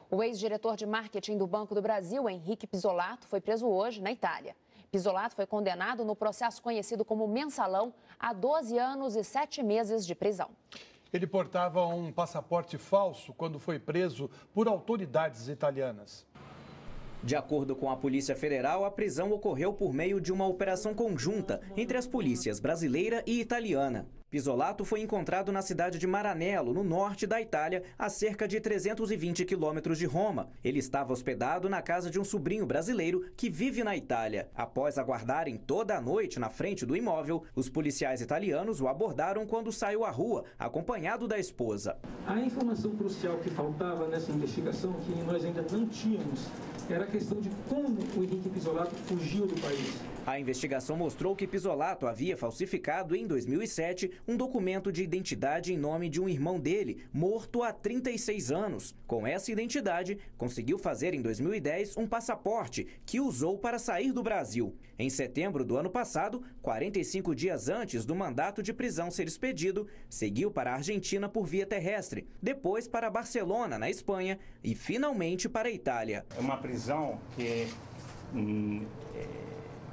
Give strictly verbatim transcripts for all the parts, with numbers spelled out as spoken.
O ex-diretor de marketing do Banco do Brasil, Henrique Pizzolatto, foi preso hoje na Itália. Pizzolatto foi condenado no processo conhecido como Mensalão a doze anos e sete meses de prisão. Ele portava um passaporte falso quando foi preso por autoridades italianas. De acordo com a Polícia Federal, a prisão ocorreu por meio de uma operação conjunta entre as polícias brasileira e italiana. Pizzolatto foi encontrado na cidade de Maranello, no norte da Itália, a cerca de trezentos e vinte quilômetros de Roma. Ele estava hospedado na casa de um sobrinho brasileiro que vive na Itália. Após aguardarem toda a noite na frente do imóvel, os policiais italianos o abordaram quando saiu à rua, acompanhado da esposa. A informação crucial que faltava nessa investigação, que nós ainda não tínhamos, era a questão de como o Henrique Pizzolatto fugiu do país. A investigação mostrou que Pizzolatto havia falsificado em dois mil e sete um documento de identidade em nome de um irmão dele, morto há trinta e seis anos. Com essa identidade, conseguiu fazer em dois mil e dez um passaporte que usou para sair do Brasil. Em setembro do ano passado, quarenta e cinco dias antes do mandato de prisão ser expedido, seguiu para a Argentina por via terrestre, depois para Barcelona, na Espanha, e finalmente para a Itália. É uma prisão que hum, é...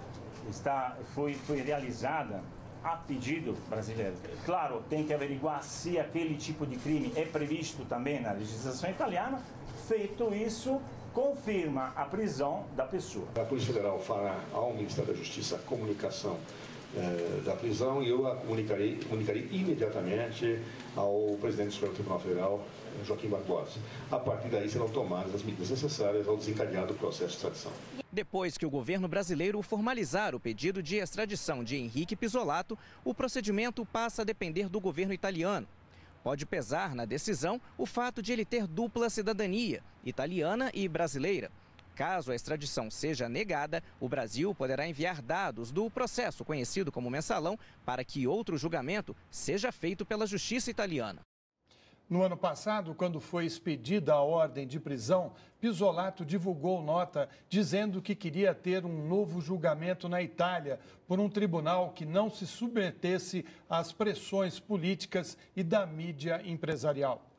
Está, foi, foi realizada a pedido brasileiro. Claro, tem que averiguar se aquele tipo de crime é previsto também na legislação italiana. Feito isso, confirma a prisão da pessoa. A Polícia Federal fará ao Ministério da Justiça a comunicação eh, da prisão e eu a comunicarei, comunicarei imediatamente ao presidente do Supremo Tribunal Federal, Joaquim Barbosa. A partir daí serão tomadas as medidas necessárias ao desencadear do processo de extradição. Depois que o governo brasileiro formalizar o pedido de extradição de Henrique Pizzolatto, o procedimento passa a depender do governo italiano. Pode pesar na decisão o fato de ele ter dupla cidadania, italiana e brasileira. Caso a extradição seja negada, o Brasil poderá enviar dados do processo conhecido como Mensalão para que outro julgamento seja feito pela justiça italiana. No ano passado, quando foi expedida a ordem de prisão, Pizzolatto divulgou nota dizendo que queria ter um novo julgamento na Itália por um tribunal que não se submetesse às pressões políticas e da mídia empresarial.